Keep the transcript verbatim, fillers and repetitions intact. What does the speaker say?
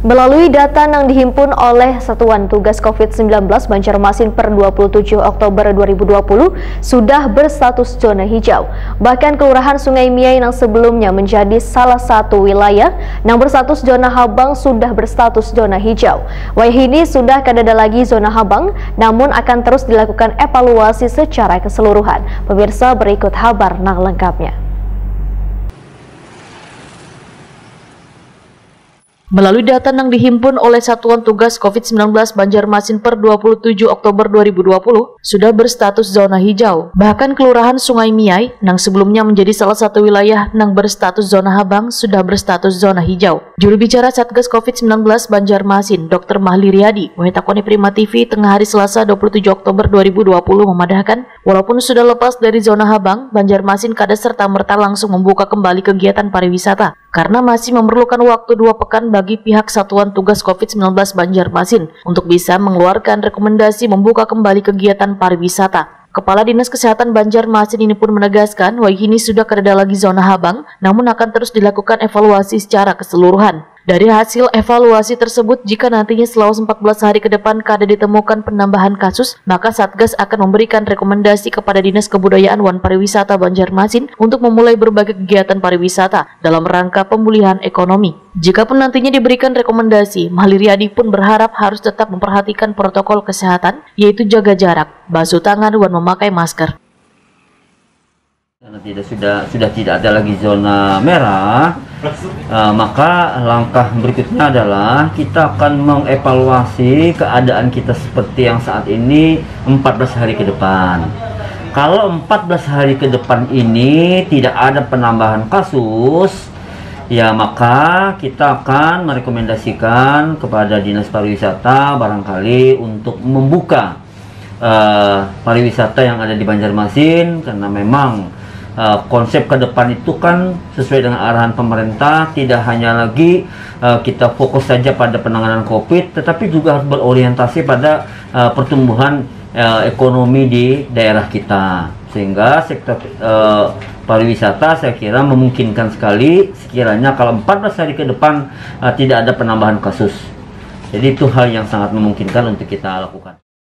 Melalui data yang dihimpun oleh Satuan Tugas COVID sembilan belas Banjarmasin per dua puluh tujuh Oktober dua ribu dua puluh sudah berstatus zona hijau. Bahkan Kelurahan Sungai Miai yang sebelumnya menjadi salah satu wilayah yang berstatus zona habang sudah berstatus zona hijau. Wilayah ini sudah kada ada lagi zona habang, namun akan terus dilakukan evaluasi secara keseluruhan. Pemirsa, berikut kabar nang lengkapnya. Melalui data yang dihimpun oleh Satuan Tugas COVID sembilan belas Banjarmasin per dua puluh tujuh Oktober dua ribu dua puluh sudah berstatus zona hijau. Bahkan Kelurahan Sungai Miai yang sebelumnya menjadi salah satu wilayah yang berstatus zona habang sudah berstatus zona hijau. Juru bicara Satgas COVID sembilan belas Banjarmasin, Dokter Mahli Riyadi, Wahitakoni Prima T V tengah hari Selasa dua puluh tujuh Oktober dua ribu dua puluh memadahkan, walaupun sudah lepas dari zona habang, Banjarmasin kada serta-merta langsung membuka kembali kegiatan pariwisata karena masih memerlukan waktu dua pekan bagi pihak Satuan Tugas COVID sembilan belas Banjarmasin untuk bisa mengeluarkan rekomendasi membuka kembali kegiatan pariwisata. Kepala Dinas Kesehatan Banjarmasin ini pun menegaskan bahwa ini sudah kada ada lagi zona habang, namun akan terus dilakukan evaluasi secara keseluruhan. Dari hasil evaluasi tersebut, jika nantinya selama empat belas hari ke depan kada ditemukan penambahan kasus, maka Satgas akan memberikan rekomendasi kepada Dinas Kebudayaan dan Pariwisata Banjarmasin untuk memulai berbagai kegiatan pariwisata dalam rangka pemulihan ekonomi. Jika pun nantinya diberikan rekomendasi, Mahli Riyadi pun berharap harus tetap memperhatikan protokol kesehatan, yaitu jaga jarak, basuh tangan, dan memakai masker. Karena tidak sudah sudah tidak ada lagi zona merah, uh, maka langkah berikutnya adalah kita akan mengevaluasi keadaan kita seperti yang saat ini empat belas hari ke depan. Kalau empat belas hari ke depan ini tidak ada penambahan kasus, ya maka kita akan merekomendasikan kepada Dinas Pariwisata barangkali untuk membuka uh, pariwisata yang ada di Banjarmasin, karena memang Uh, konsep ke depan itu kan sesuai dengan arahan pemerintah, tidak hanya lagi uh, kita fokus saja pada penanganan COVID, tetapi juga harus berorientasi pada uh, pertumbuhan uh, ekonomi di daerah kita, sehingga sektor uh, pariwisata saya kira memungkinkan sekali sekiranya kalau empat belas hari ke depan uh, tidak ada penambahan kasus. Jadi itu hal yang sangat memungkinkan untuk kita lakukan.